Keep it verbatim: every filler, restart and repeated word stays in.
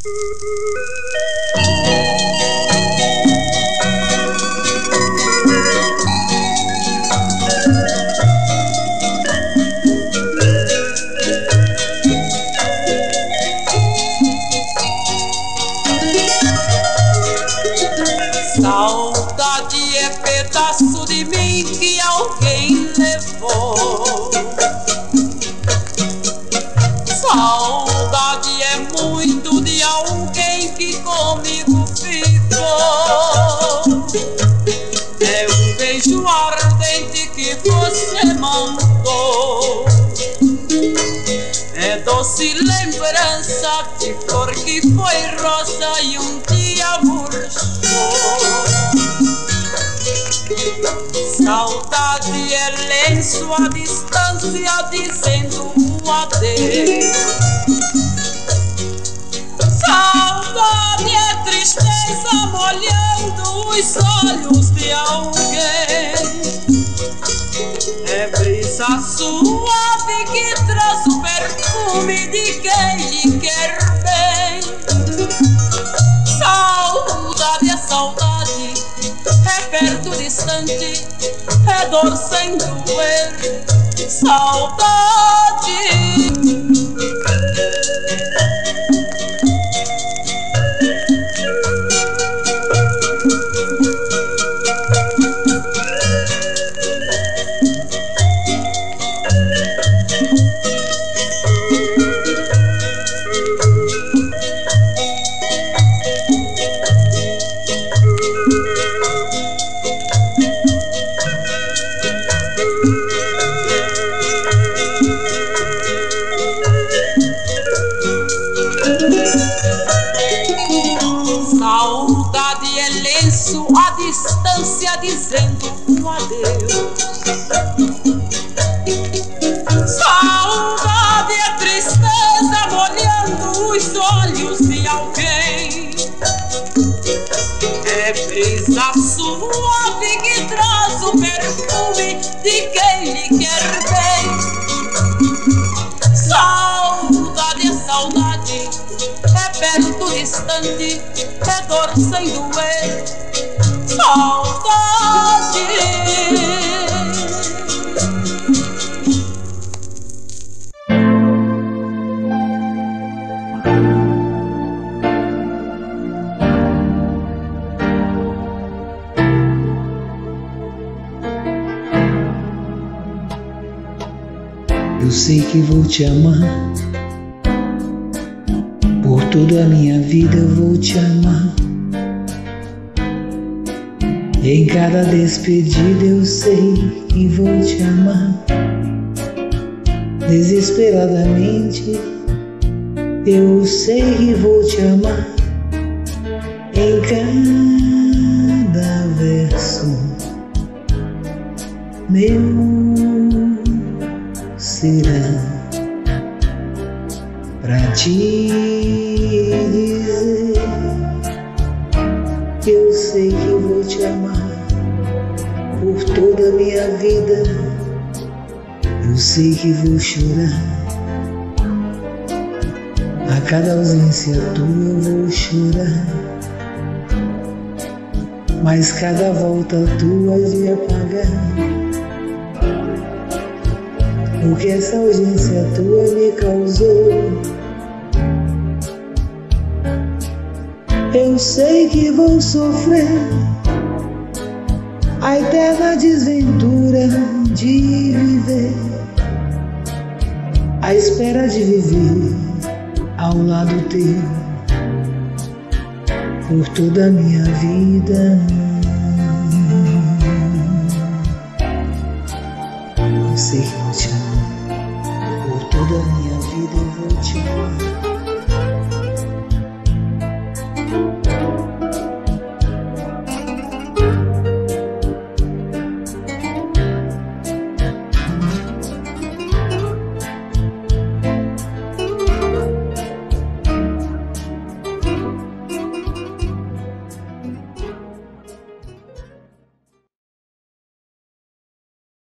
Saudade é pedaço de mim que alguém levou. Saudade é muito de alguém que comigo ficou. É um beijo ardente que você mandou. É doce lembrança de flor que foi rosa e um dia murchou. Saudade é lenço à distância dizendo um adeus. Saudade é tristeza molhando os olhos de alguém. É brisa suave que traz o perfume de quem lhe quer bem. Saudade é saudade, é perto, distante, é dor sem doer. Saudade. Saudade é lenço à distância dizendo um adeus. Saudade é tristeza molhando os olhos de alguém. É brisa suave que traz o perfume de quem lhe quer bem. Saudade é saudade, é perto, distante, é dor sem doer. Saudade. Eu sei que vou te amar, por toda a minha vida eu vou te amar. Em cada despedida eu sei que vou te amar. Desesperadamente eu sei que vou te amar. Em cada verso meu será pra te dizer que eu sei que vou te amar por toda a minha vida. Eu sei que vou chorar a cada ausência tua, eu vou chorar, mas cada volta tua há de apagar, porque essa ausência tua me causou. Eu sei que vou sofrer a eterna desventura de viver, à espera de viver ao lado teu por toda a minha vida. Eu sei que vou te amar, por toda a minha vida eu vou te amar.